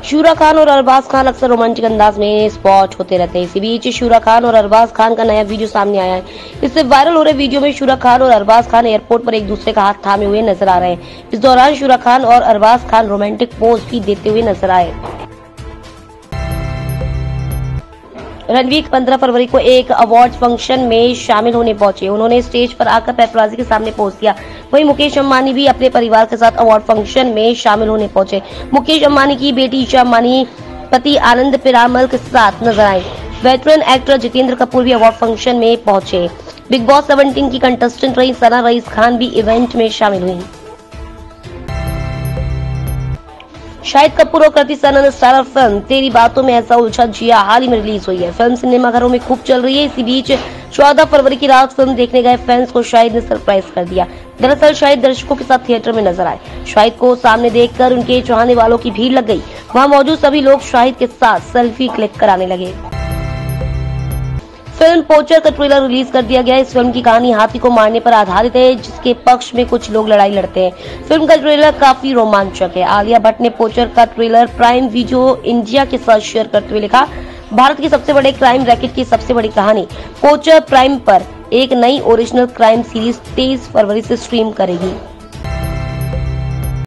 शूरा खान और अरबाज खान अक्सर रोमांटिक अंदाज में स्पॉट होते रहते हैं। इसी बीच शूरा खान और अरबाज खान का नया वीडियो सामने आया है। इससे वायरल हो रहे वीडियो में शूरा खान और अरबाज खान एयरपोर्ट पर एक दूसरे का हाथ थामे हुए नजर आ रहे हैं। इस दौरान शूरा खान और अरबाज खान रोमांटिक पोज भी देते हुए नजर आए। रणवीर 15 फरवरी को एक अवार्ड फंक्शन में शामिल होने पहुंचे। उन्होंने स्टेज पर आकर पेपराजी के सामने पोज दिया। वहीं मुकेश अंबानी भी अपने परिवार के साथ अवार्ड फंक्शन में शामिल होने पहुंचे। मुकेश अंबानी की बेटी ईशा अंबानी पति आनंद पिरामल के साथ नजर आए। वेटरन एक्टर जितेंद्र कपूर भी अवार्ड फंक्शन में पहुंचे। बिग बॉस 17 की कंटेस्टेंट रही सना रईस खान भी इवेंट में शामिल हुई। शाहिद कपूर और कृति सनन स्टारर फिल्म तेरी बातों में ऐसा उलझा जिया हाल ही में रिलीज हुई है। फिल्म सिनेमाघरों में खूब चल रही है। इसी बीच 14 फरवरी की रात फिल्म देखने गए फैंस को शाहिद ने सरप्राइज कर दिया। दरअसल शाहिद दर्शकों के साथ थिएटर में नजर आए। शाहिद को सामने देखकर उनके चाहने वालों की भीड़ लग गई। वहां मौजूद सभी लोग शाहिद के साथ सेल्फी क्लिक कराने लगे। फिल्म पोचर का ट्रेलर रिलीज कर दिया गया। इस फिल्म की कहानी हाथी को मारने पर आधारित है, जिसके पक्ष में कुछ लोग लड़ाई लड़ते हैं। फिल्म का ट्रेलर काफी रोमांचक है। आलिया भट्ट ने पोचर का ट्रेलर प्राइम वीडियो इंडिया के साथ शेयर करते हुए लिखा, भारत की सबसे बड़े क्राइम रैकेट की सबसे बड़ी कहानी पोचर प्राइम पर एक नई ओरिजिनल क्राइम सीरीज 23 फरवरी से स्ट्रीम करेगी।